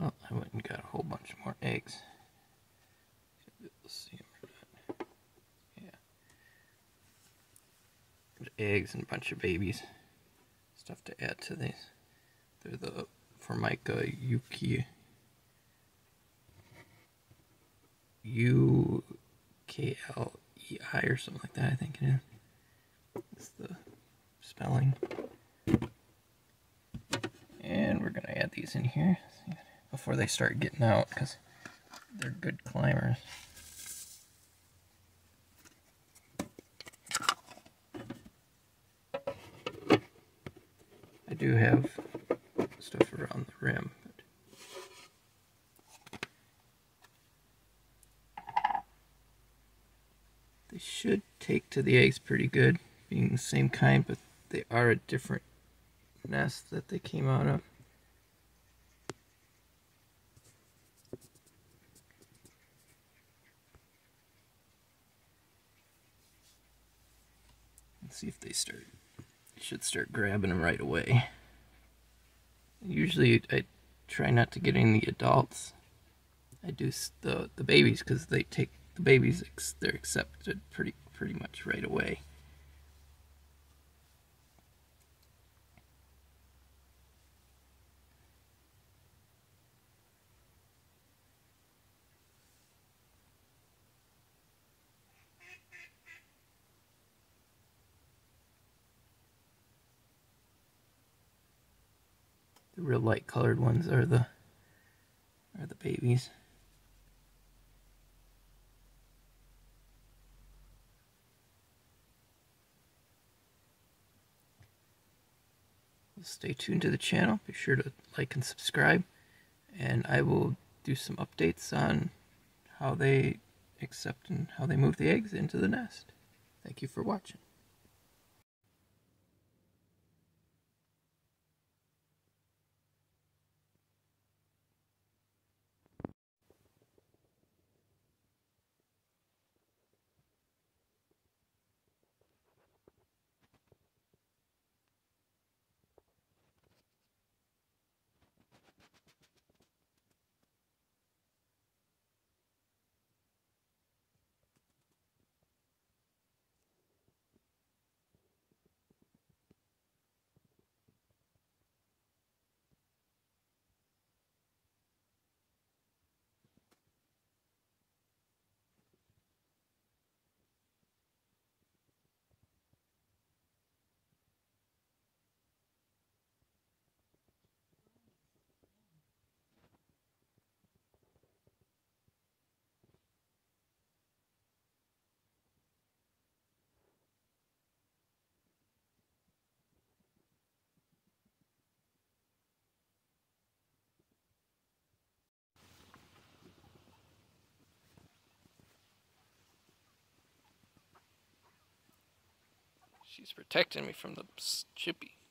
Well, I went and got a whole bunch more eggs. Let's see them or not. Yeah. Eggs and a bunch of babies. Stuff to add to these. They're the Formica Yuki. UKLEI or something like that, I think it is. That's the spelling. And we're going to add these in here before they start getting out, because they're good climbers. I do have stuff around the rim. They should take to the eggs pretty good, being the same kind, but they are a different nest that they came out of. Let's see if they should start grabbing them right away. Usually I try not to get any of the adults. I do the babies, because they take the babies, they're accepted pretty much right away. The real light colored ones are the babies. Stay tuned to the channel. Be sure to like and subscribe, and I will do some updates on how they accept and how they move the eggs into the nest. Thank you for watching. She's protecting me from the chippy.